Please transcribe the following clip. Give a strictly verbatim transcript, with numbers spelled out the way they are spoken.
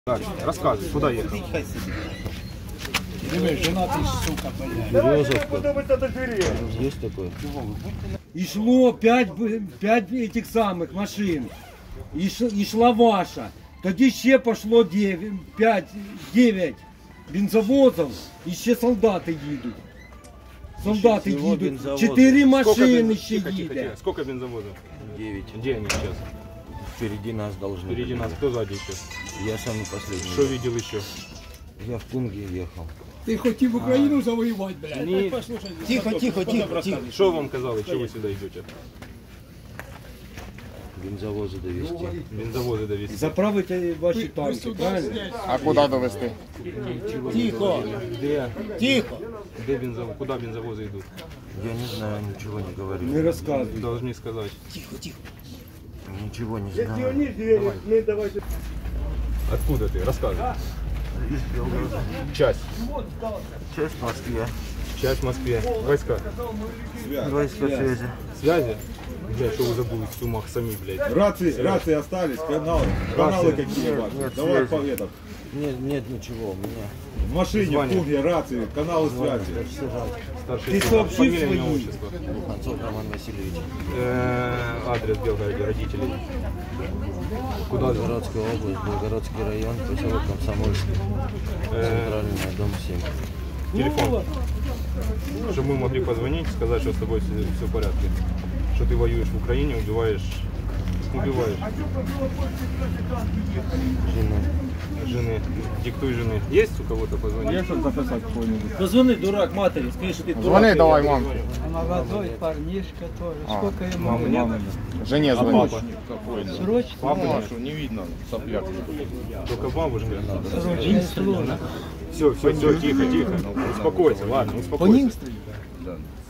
Так, рассказывай, куда ехал? Женатый, сука, блядь. Березовка. Есть такое? И шло пять, пять этих самых машин. И, ш, и шла ваша. Тоді ще пошло девять, пять, девять бензовозов. І ще солдати їдуть. Солдати Всего їдуть. бензовозов. Чотири Сколько машини бен- ще тихо, тихо, їде. тихо. Сколько бензовозов? Девять. Где они сейчас? Впереди нас должны. Впереди нас, кто сзади еще? Я самый последний. Что видел еще? Я в Кунге ехал. Ти хотів Україну завоювати, блядь. Не... Тихо, тихо, тихо, тихо. Что вам казалось, что вы сюда идете? Бензовозы довести. Бензовозы довести. Заправити ваші танки, правильно? А куда довести? Тихо, Где? тихо. Где бензовозы? Куда бензовозы идут? Я не знаю, ничего не говорю. Не розказуй. Должны сказать. Ничего не знаю. Откуда ты? Рассказывай. Из Белгорода. Часть. Часть в Москве. Часть в Москве. Войска. Войска связи. Связи? Блядь, что вы забыли в сумах сами, блядь. Рации, рации остались, каналы, каналы какие Нет, ваши. нет Давай связи. по этот. Нет, нет ничего у меня. В машине, Звони. в Кунге, рации, каналы связи. Старший Ты сын. сообщи Фамилия, свои. имя, отчество. Буханцов Роман Васильевич. Э, Адрес в Белгороде, родителей. Куда? Белгородская область, Белгородский район, поселок Комсомольский. Центральный, дом семь. Телефон. Чтобы мы могли позвонить, сказать, что с тобой все, все в порядке. Что ты воюешь в Украине, убиваешь, убиваешь Жены. жены. Диктуй жены. Есть у кого-то позвонить? Позвони, дурак, матері, скажи, що ти дурак. Звони давай, мам. Молодой парнишка тоже. А, Сколько ему? Мамы нет? Жене А звони. папа? Срочно? Папа нет? не видно, сопляк. Только бабушка. Срочно. Все, все, все, тихо, тихо. Успокойся, ладно, По успокойся. ним стрелять?